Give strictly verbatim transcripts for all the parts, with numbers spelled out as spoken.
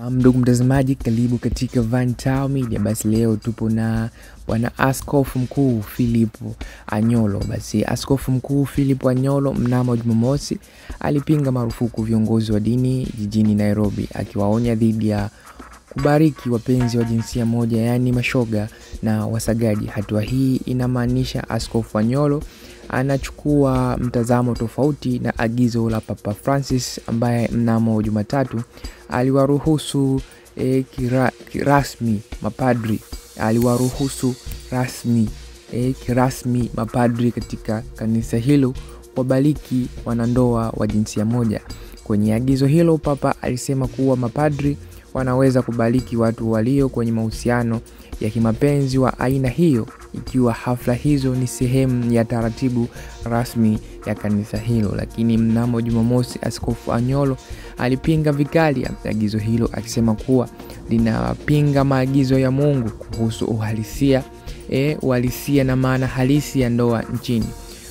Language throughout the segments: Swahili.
Ndugu mtazamaji, karibu katika Watu Media. Basi leo tupo na bwana Askofu Mkuu Philip Anyolo. Basi Askofu Mkuu Philip Anyolo mnamo Jumamosi alipinga marufuku viongozi wa dini jijini Nairobi, akiwaonya dhidi ya kubariki wapenzi wa jinsia moja, yani mashoga na wasagaji. Hatua hii inamaanisha Askofu Anyolo anachukua mtazamo tofauti na agizo la Papa Francis, ambaye mnamo Jumatatu aliwaruhusu e, kira, kirasmi mapadri aliwaruhusu rasmi e, kirasmi mapadri katika kanisa hilo kubariki wanandoa wa jinsia moja. Kwenye agizo hilo, Papa alisema kuwa mapadri wanaweza kubariki watu walio kwenye mahusiano ya kimapenzi wa aina hiyo, ikiwa hafla hizo ni sehemu ya taratibu rasmi ya kanisa hilo. Lakini mnamo Jumamosi, Askofu Anyolo alipinga vikali agizo hilo, akisema kuwa linapinga maagizo ya Mungu kuhusu uhalisia e, uhalisia na maana halisi ya ndoa nchini.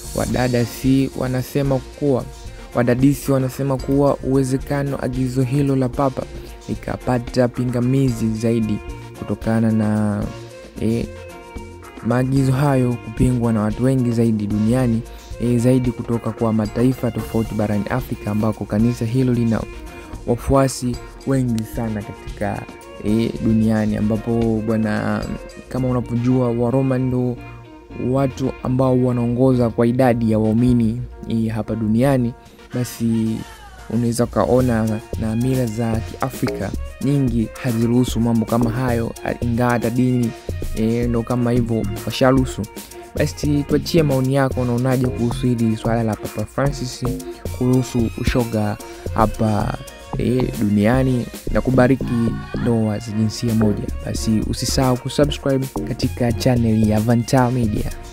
Wadadisi wanasema kuwa wadadisi wanasema kuwa uwezekano agizo hilo la Papa likapata pingamizi zaidi kutokana na e, maagizo hayo kupingwa na watu wengi zaidi duniani, e, zaidi kutoka kwa mataifa tofauti barani Afrika, ambako kanisa hilo lina wafuasi wengi sana katika e, duniani, ambapo bwana, kama unapojua, wa Roma ndio watu ambao wanaongoza kwa idadi ya waumini e, hapa duniani. Basi unaweza kaona na mila za Kiafrika nyingi haziruhusu mambo kama hayo, ingawa dini e, ndo kama hivyo washaruhusu. Basi tuachie maoni yako, unaonaje kuhusu hili swala la Papa Francis kuruhusu ushoga hapa e, duniani na kubariki ndoa za jinsia moja? Basi usisahau kusubscribe katika channel ya Watu Media.